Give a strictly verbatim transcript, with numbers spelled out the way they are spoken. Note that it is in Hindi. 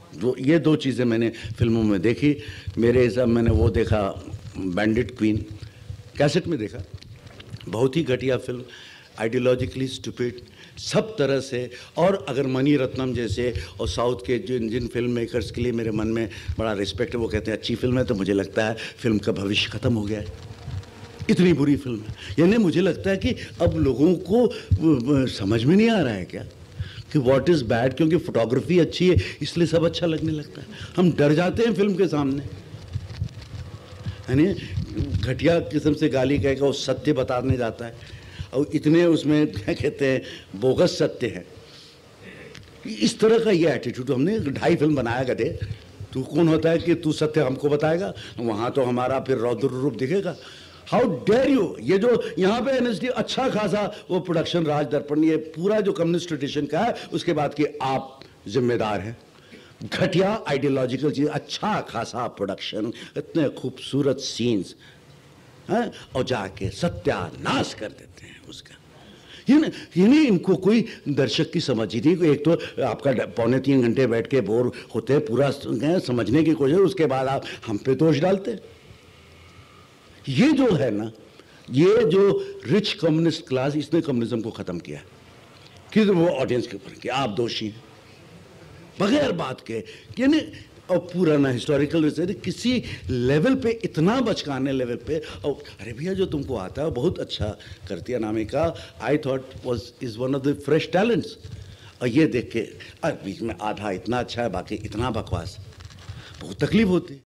जो ये दो चीज़ें मैंने फिल्मों में देखी। मेरे हिसाब मैंने वो देखा बैंडिट क्वीन, कैसेट में देखा, बहुत ही घटिया फिल्म, आइडियोलॉजिकली स्टूपिड सब तरह से। और अगर मणि रत्नम जैसे और साउथ के जिन जिन फिल्म मेकर्स के लिए मेरे मन में बड़ा रिस्पेक्ट है, वो कहते हैं अच्छी फिल्म है, तो मुझे लगता है फिल्म का भविष्य ख़त्म हो गया है, इतनी बुरी फिल्म है। यानी मुझे लगता है कि अब लोगों को समझ में नहीं आ रहा है क्या कि व्हाट इज़ बैड, क्योंकि फोटोग्राफी अच्छी है इसलिए सब अच्छा लगने लगता है। हम डर जाते हैं फिल्म के सामने, यानी घटिया किस्म से गाली कह के वो सत्य बताने जाता है, और इतने उसमें क्या कहते हैं बोगस सत्य है। इस तरह का ये एटीट्यूड, हमने ढाई फिल्म बनाया गधे, तू कौन होता है कि तू सत्य हमको बताएगा, वहाँ तो हमारा फिर रौद्र रूप दिखेगा। How dare you. ये जो यहाँ पे एनएसडी अच्छा खासा वो प्रोडक्शन राज दर्पण, ये पूरा जो कम्युनिस्ट ट्रेडिशन का है, उसके बाद कि आप जिम्मेदार हैं। घटिया आइडियोलॉजिकल चीज, अच्छा खासा प्रोडक्शन, इतने खूबसूरत सीन्स हैं, और जाके सत्यानाश कर देते हैं उसका। ये ना ये नहीं, इनको कोई दर्शक की समझ ही नहीं। एक तो आपका पौने तीन घंटे बैठ के बोर होते हैं, पूरा समझने की कोशिश, उसके बाद आप हम पे दोष डालते हैं। ये जो है ना, ये जो रिच कम्युनिस्ट क्लास, इसने कम्युनिज्म को खत्म किया कि वो ऑडियंस के ऊपर कि आप दोषी हैं बगैर बात के, यानी और पूरा ना हिस्टोरिकल रिसर्च किसी लेवल पे, इतना बचकाने लेवल पे। और अरे भैया जो तुमको आता है बहुत अच्छा करती है Anamika, I thought was is one of the fresh talents, और ये देख के बीच में आधा इतना अच्छा है बाकी इतना बकवास, बहुत तकलीफ होती है।